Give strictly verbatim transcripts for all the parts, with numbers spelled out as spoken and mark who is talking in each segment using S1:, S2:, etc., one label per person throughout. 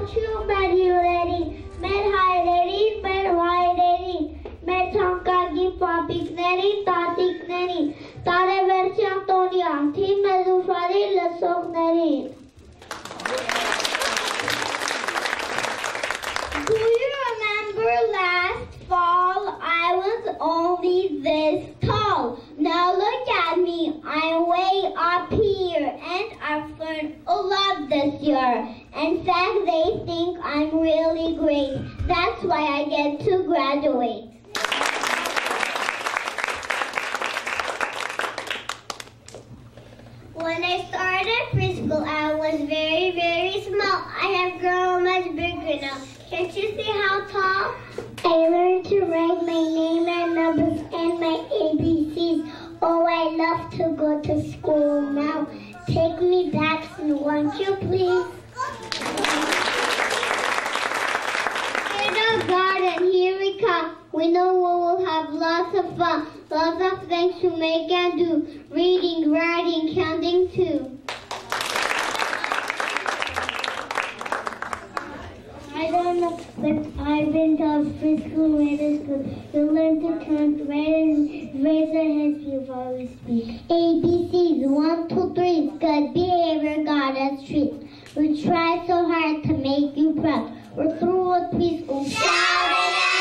S1: Machu Mariureri, Mer Haireri, Mer Haireri, Mer Tankagi Papik Neri, Tatik Neri, Tare Versi Antonia, Tim Medufari, Lesok Neri. Do you remember last fall I was only this tall? Now look at me, I'm way up here and I've learned a lot this year. In fact, they think I'm really great. That's why I get to graduate. When I started preschool, I was very, very small. I have grown much bigger now. Can't you see how tall? I learned to write my name and numbers and my A B Cs. Oh, I love to go to school now. Take me back soon, won't you please? In the garden, here we come. We know we will have lots of fun. Lots of things to make and do. Reading, writing, counting too. I don't know, but I've been to preschool, middle school. You learn to count, raise, raise your hands before we speak. A B Cs, one, two, three. Good behavior got us treat. We try so hard to make you proud. We're through with preschool. Shout it out!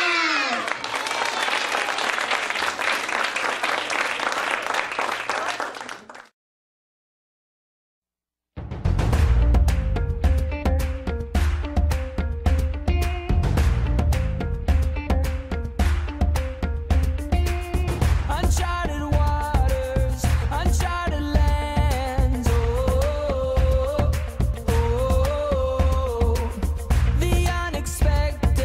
S2: Expected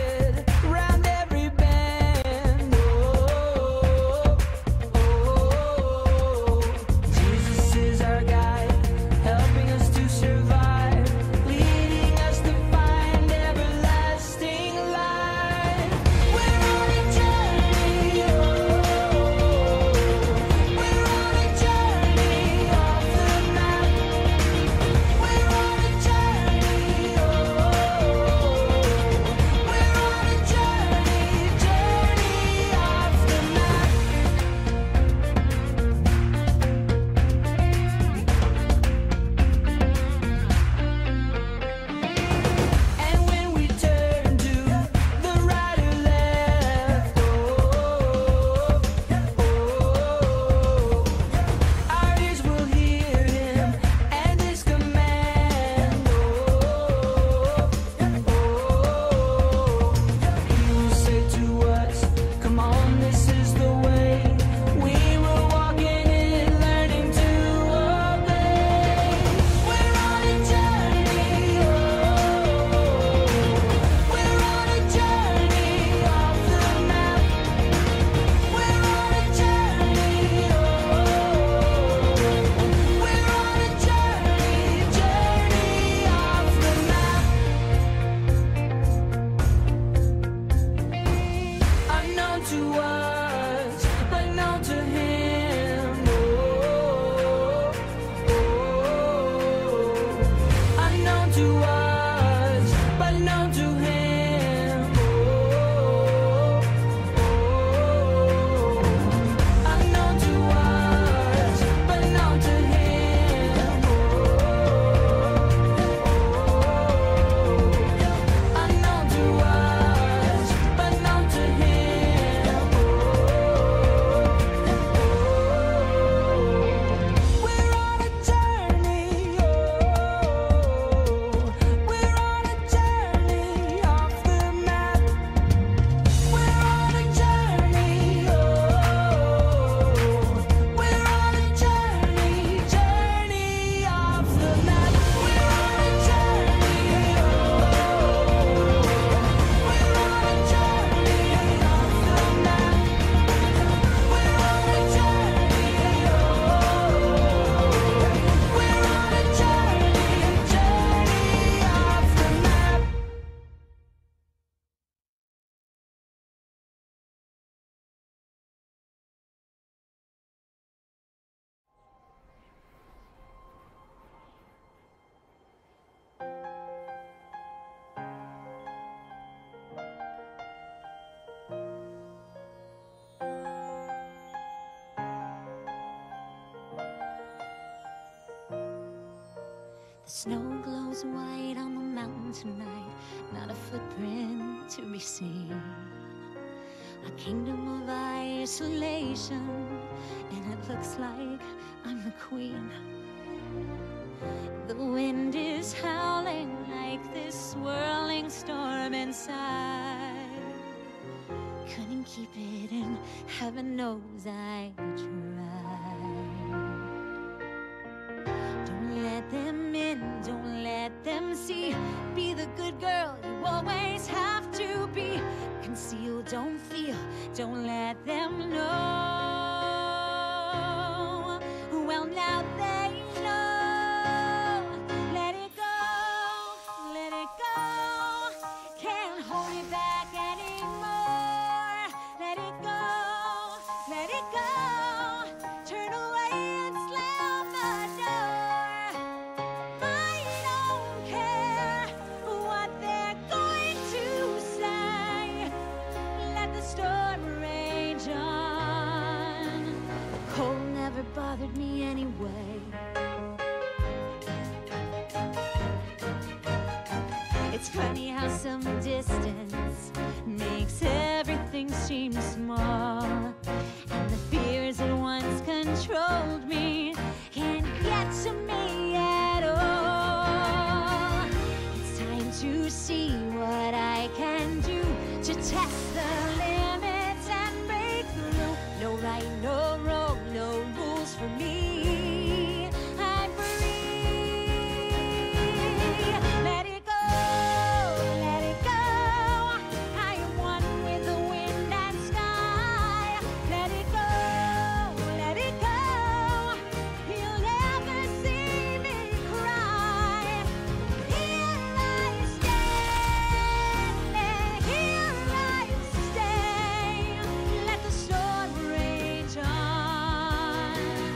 S2: The snow glows white on the mountain tonight, not a footprint to be seen. A kingdom of isolation, and it looks like I'm the queen. The wind is howling like this swirling storm inside. Couldn't keep it in, heaven knows I tried. Don't let them in, don't let them see. Be the good girl you always have to be. Conceal, don't feel, don't let them know. Well, now they know. Let it go, let it go. Can't hold it back anymore. Let it go, let it go. Turn away and slam the door. I don't care what they're going to say. Let the storm rage on. The cold never bothered me anyway. It's funny how some distance makes everything seem small, and the fears that once controlled me can't get to me at all. It's time to see what I can do to test the limits and break through. No right, no wrong, no rules for me. I'm free. Let it go, let it go. I am one with the wind and sky. Let it go, let it go. You'll never see me cry. Here I stand, here I stay. Let the storm rage on.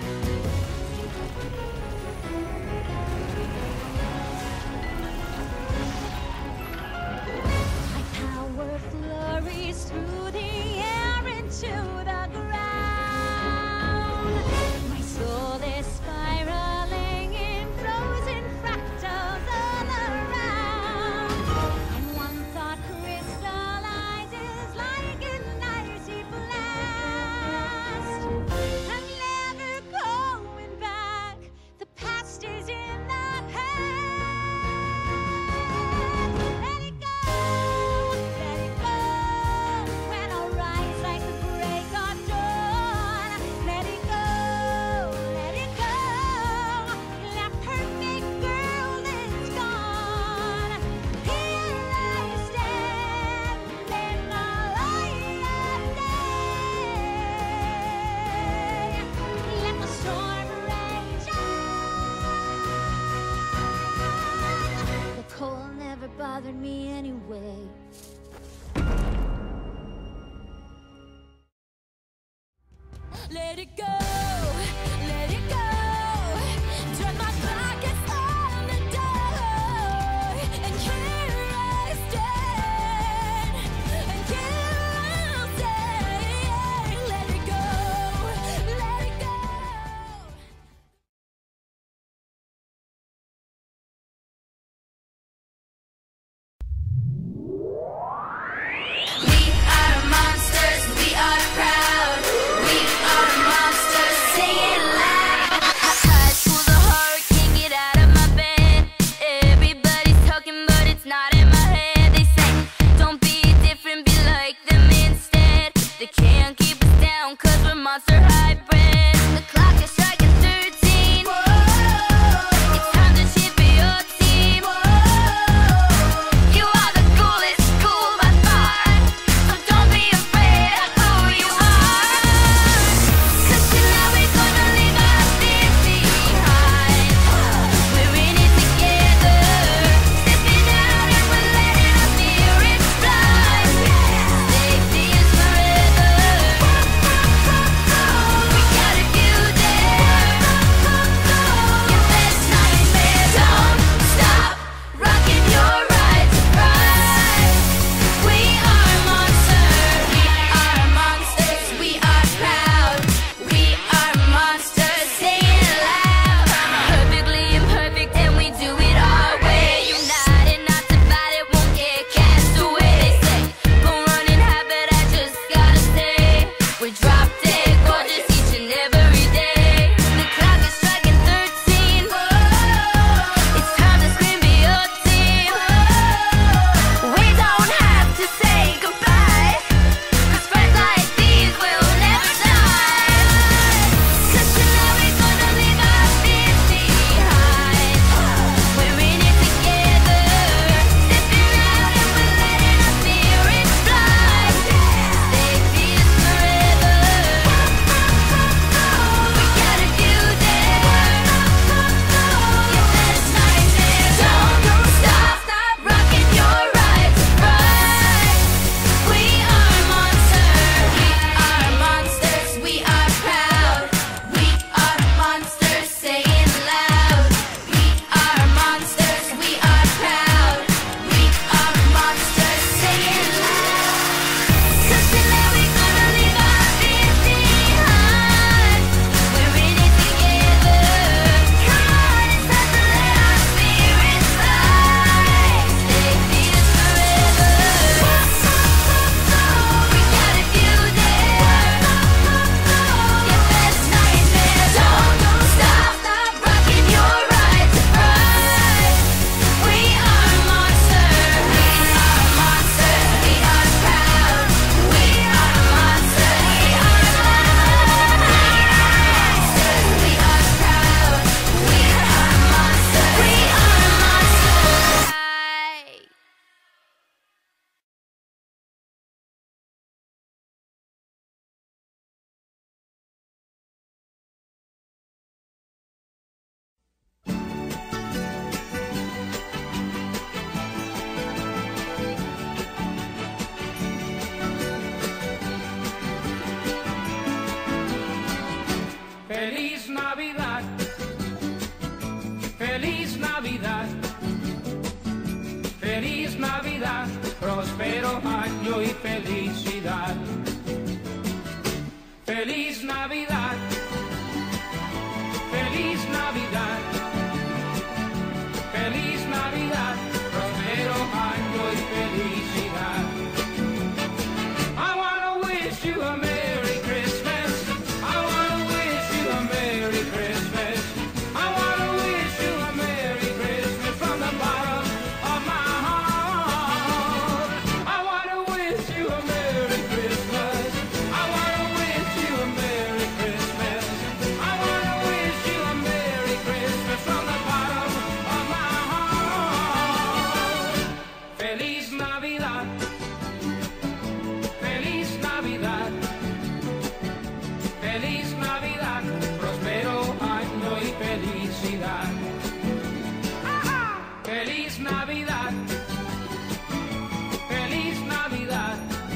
S2: My power flurries through the air into the ground. My soul is spiraling in frozen fractals all around. And one thought crystallizes like an icy blast. I'm never going back. The past is in the past. Let it go, let it go. When I rise like the break of dawn. Let it go, let it go. That perfect girl is gone. Here I stand in the light of day. Let the storm rage on. The cold never bothered me anyway. Let it go, let it go. Turn my back and slam the door. And here I stand, and here I'll stay. Let it go, let it go. We are monsters, we are proud. We are monsters.
S3: próspero año y felicidad. Feliz Navidad, feliz Navidad, feliz Navidad, próspero año y felicidad. I wanna wish you a Merry Christmas. I wanna wish you a Merry Christmas. I wanna wish you a Merry Christmas from the bottom of my heart. I wanna wish you a Merry Christmas. I wanna wish you a Merry Christmas. I wanna wish you a Merry Christmas from the bottom of my heart. Feliz Navidad. Feliz Navidad. Feliz Navidad. Próspero año y felicidad. Feliz Navidad. Feliz Navidad.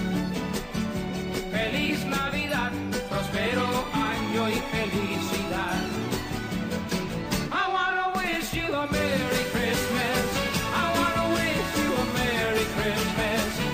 S3: Feliz Navidad. Próspero año y felicidad. I wanna wish you a Merry Christmas. I wanna wish you a Merry Christmas.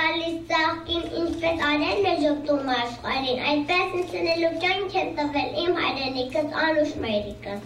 S1: Sakin insfet aren nejoktu marsh aren. I pass in senelukjan kentavel im harenikas anush merikas.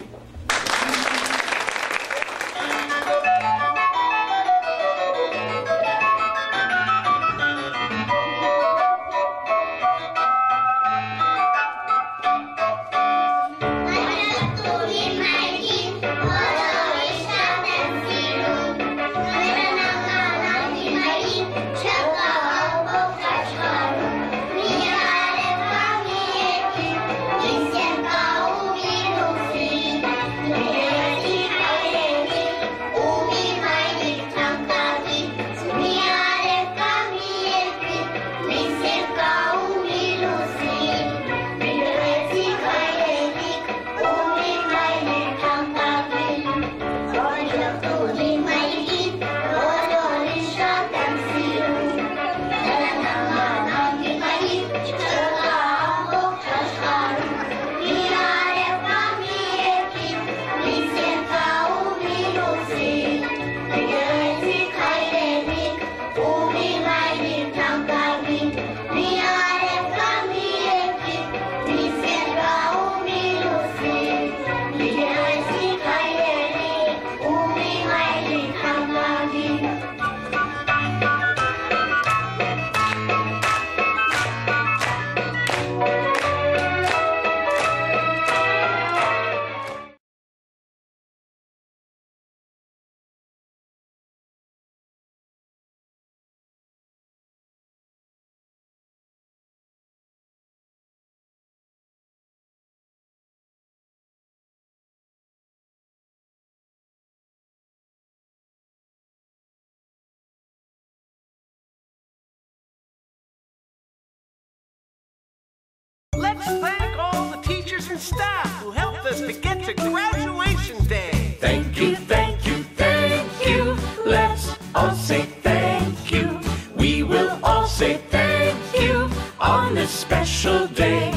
S4: Let's thank all the teachers and staff who helped us to get to graduation day.
S3: Thank you, thank you, thank you. Let's all say thank you. We will all say thank you on this special day.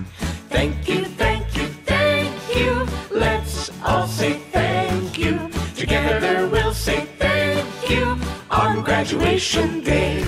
S3: Thank you, thank you, thank you. Let's all say thank you. Together we'll say thank you on graduation day.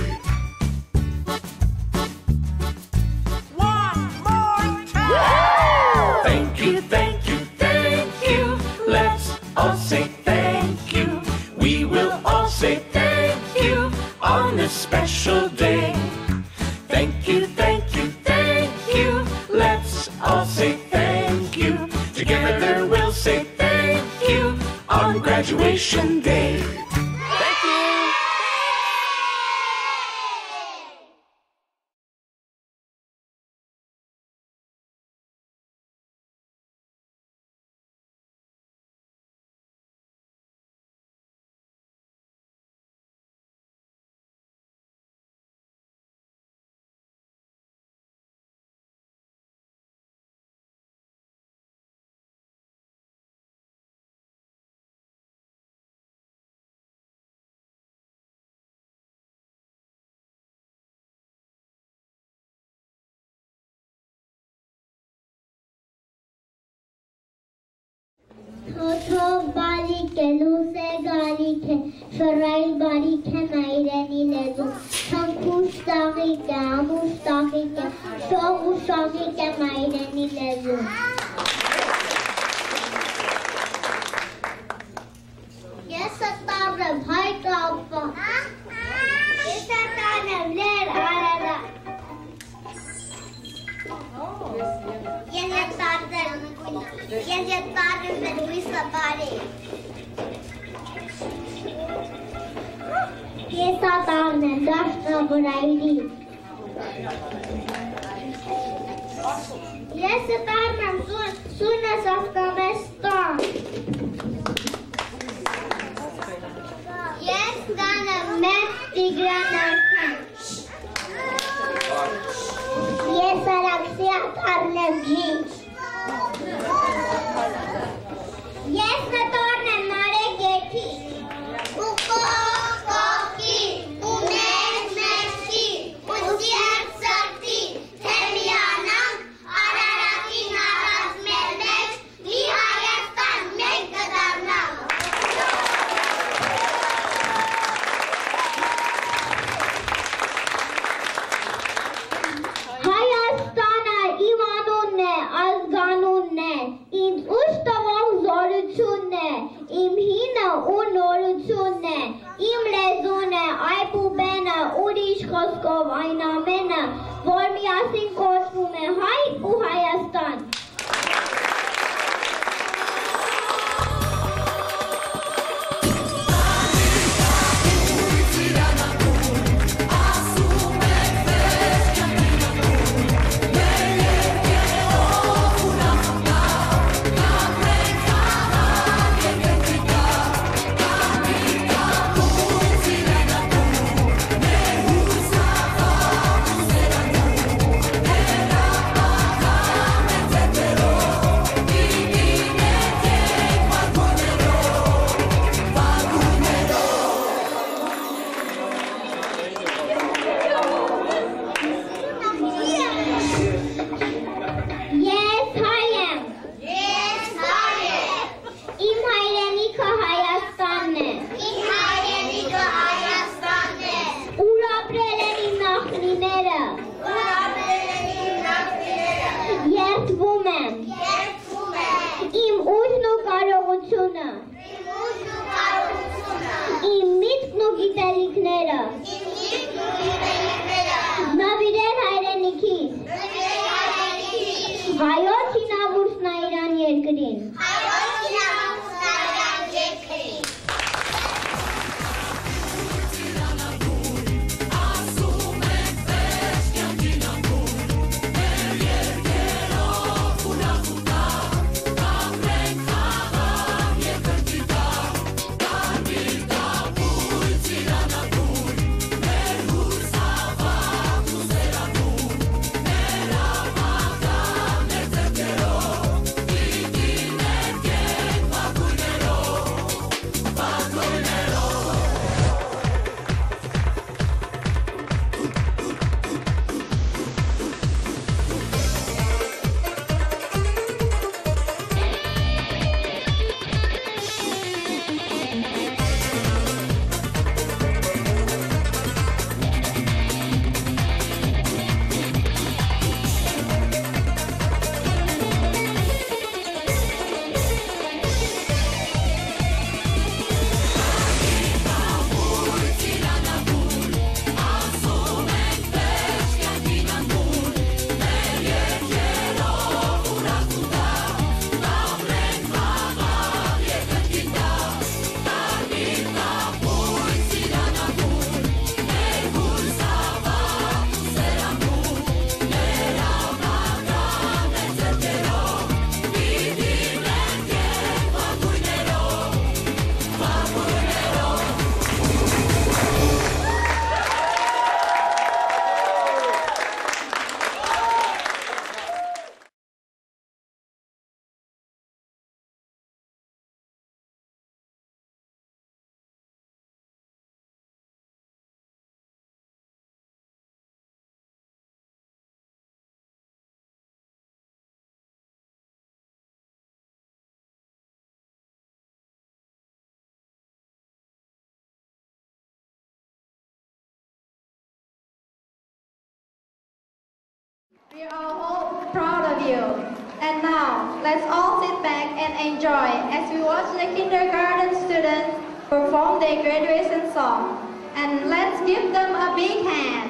S3: Thank you, thank you, thank you. Let's all say thank you. We will all say thank you on this special day. Thank you, thank you, thank you. Let's all say thank you. Together we'll say thank you on graduation day.
S4: Thank you.
S1: Toto bari ke luse gari ke Shorai bari ke naireni lezu Tankush tagi ke amush tagi ke Shogush tagi ke naireni lezu Yes, Atavra, bhai kaappa Yes, Atavra, ler arada Yes, Atavra Yes, Atavra, Luisa bari Yes, Atavra, Dashna Buraidi Yes, Atavra, Sunas Afghanistan Yes, Dana, Met Tigrana Yes, Alexia Karnevji Yes, Natorna Mare Geti Uko Koki Unes Messi Uziat Sarti Temianam Araraki Naras Melmesh Nihayastan Megdadarnam Երդվում եմ։
S5: Երդվում եմ։
S1: Իմ ուժն ու կարողությունը։
S5: Իմ ուժն ու կարողությունը։
S1: Իմ միտքն ու գիտելիքները։
S5: Իմ միտքն ու գիտելիքները։
S1: Նվիրել հայրենիքիս։
S5: Նվիրել հայրենիքիս։
S1: Հայոց հինավուրցն Իրան երկրին։
S5: Հայոց հինավուրցն Իրան երկրին։
S6: We are all proud of you. And now, let's all sit back and enjoy as we watch the kindergarten students perform their graduation song. And let's give them a big hand.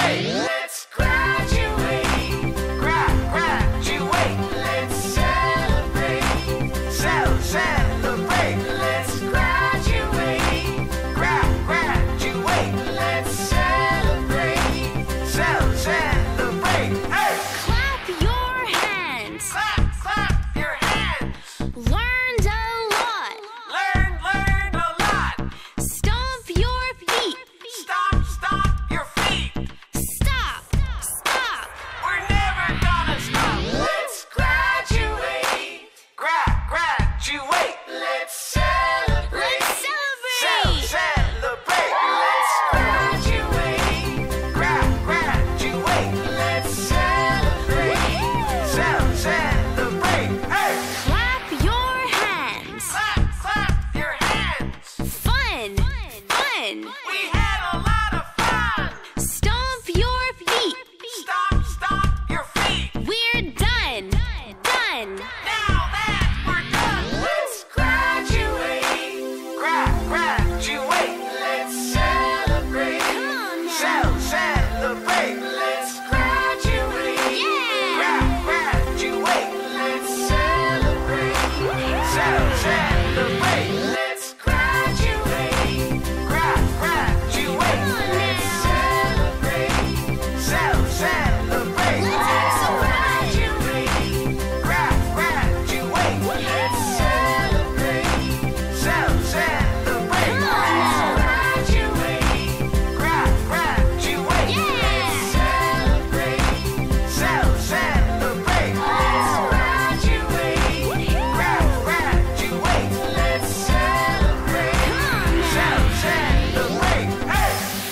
S4: celebrate. Let's graduate. Gra graduate. Let's celebrate. Cel celebrate. Let's graduate. Gra graduate. Let's celebrate. Cel celebrate. Hey!
S2: Clap your hands.
S4: Clap, clap your hands.
S2: Learned a lot.
S4: Learn, learn a lot.
S2: Stomp your feet.
S4: Stomp, stomp your feet.
S2: Stop. Stop.
S4: We're never gonna stop. Let's graduate. Gra graduate. Let's celebrate.
S2: Let's celebrate.
S4: Cel celebrate. Let's graduate. Gra graduate. Let's celebrate. Cel celebrate. Hey!
S2: Clap your hands.
S4: Clap, clap your hands.
S2: Fun. Fun.
S4: We had a lot of fun.
S2: Stomp your feet.
S4: Stomp, stomp your feet.
S2: We're done. Done.
S4: Now that we're done, let's graduate. Gra graduate. Let's celebrate.
S2: Come on now.
S4: Cel celebrate. Let's graduate.
S2: Yeah.
S4: Gra graduate. Let's celebrate. Cel celebrate. Let's graduate. Gra graduate.
S2: Come on
S4: Let's
S2: now.
S4: celebrate. Cel celebrate.
S2: Let's have some fun.
S4: Graduate. Gra graduate. Let's celebrate. Cel celebrate.
S2: Come on
S4: Let's
S2: now.
S4: graduate. Gra graduate.
S2: Yeah.
S4: Let's celebrate. Cel celebrate. Let's graduate. Gra graduate. Let's celebrate.
S2: Come on now.
S4: Cel celebrate. Hey!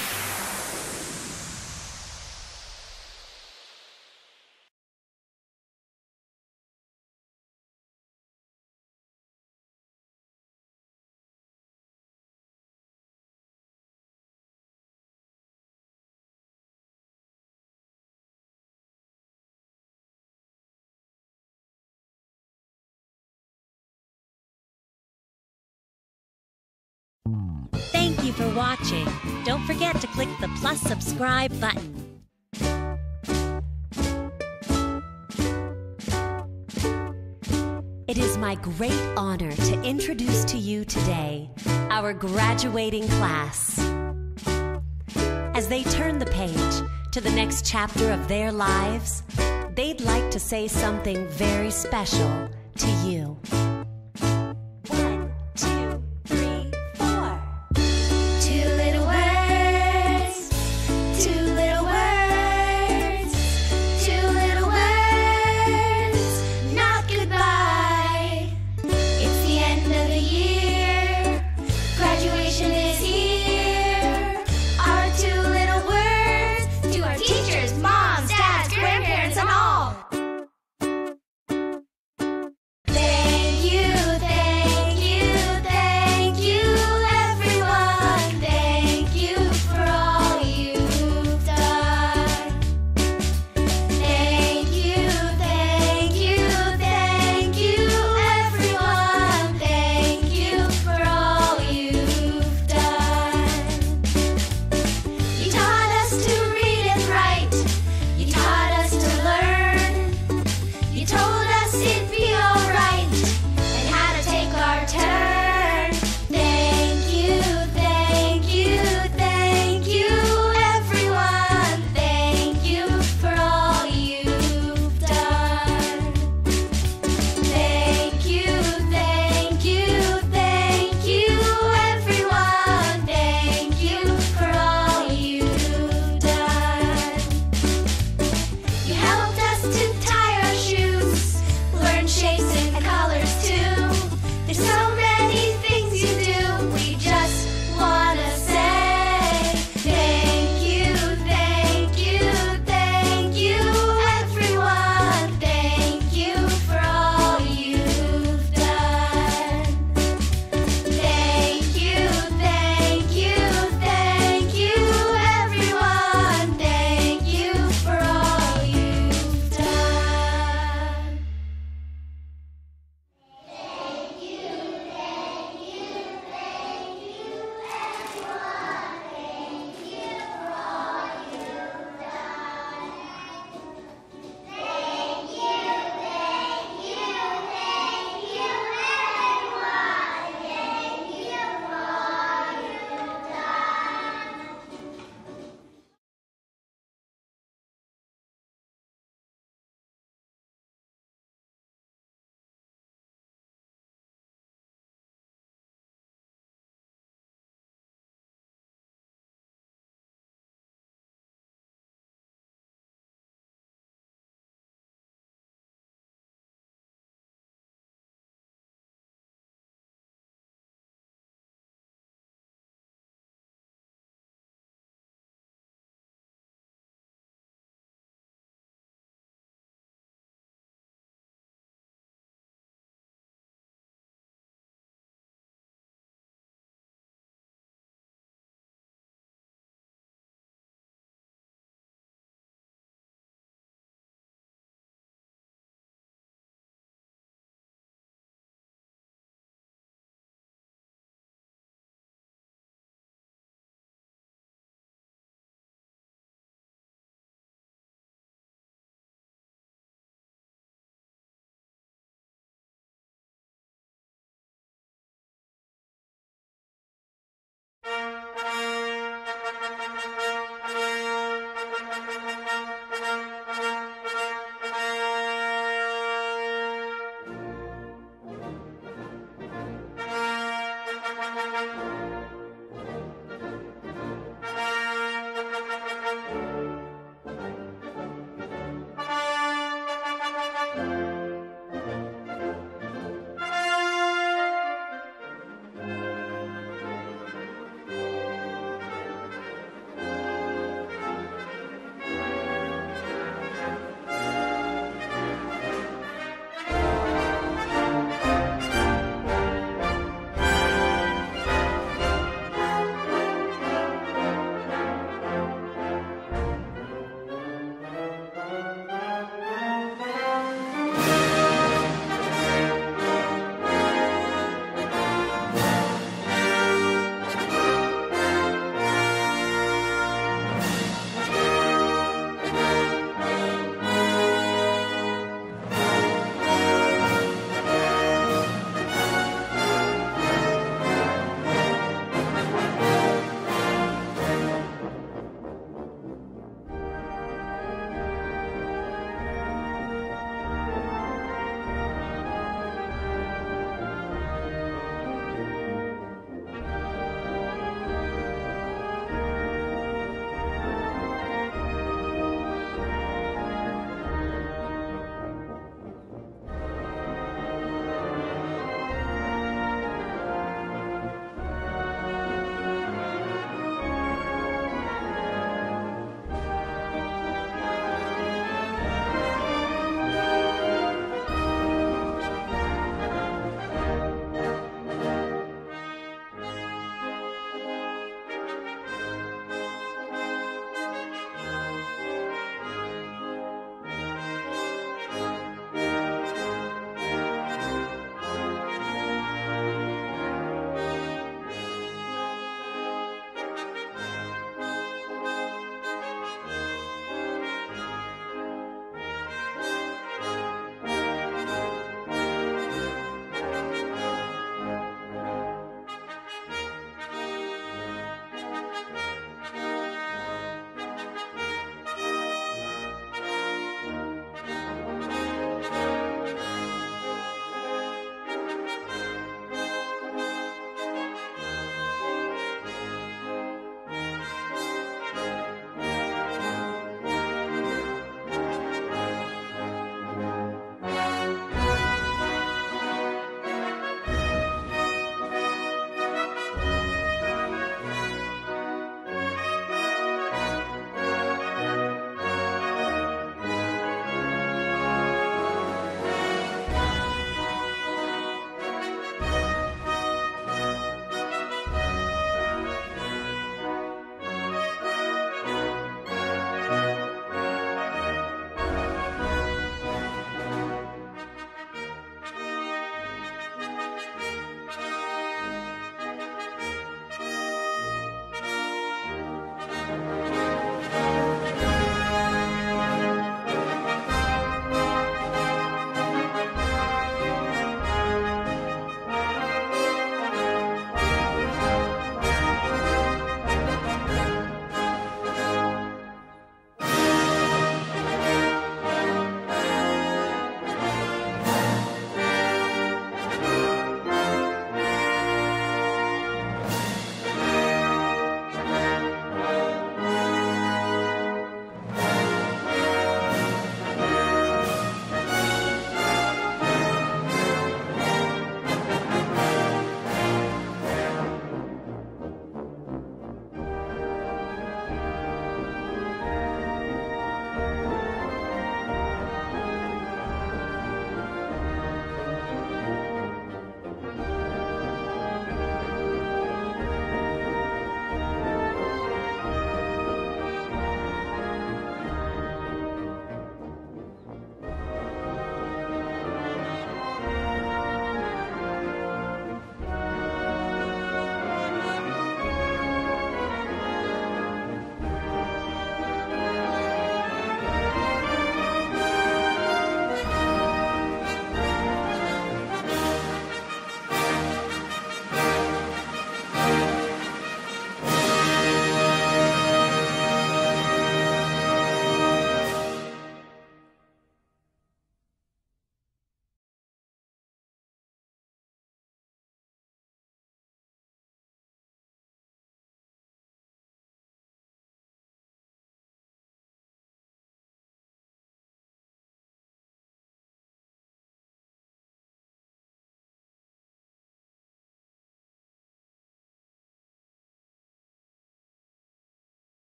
S7: Thank you for watching. Don't forget to click the plus subscribe button. It is my great honor to introduce to you today our graduating class. As they turn the page to the next chapter of their lives, they'd like to say something very special to you. One, two, three, four.
S5: Two little words, two little words, two little words, not goodbye. It's the end of the year, graduation is here. Our two little words to our teachers, moms, dads, grandparents, and all. Thank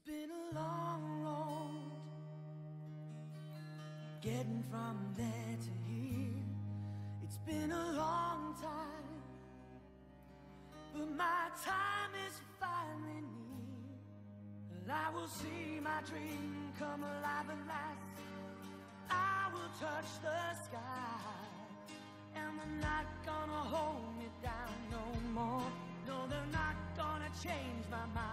S8: been a long road getting from there to here. It's been a long time, but my time is finally near. And I will see my dream come alive at last. I will touch the sky, and they're not gonna hold me down no more. No, they're not gonna change my mind.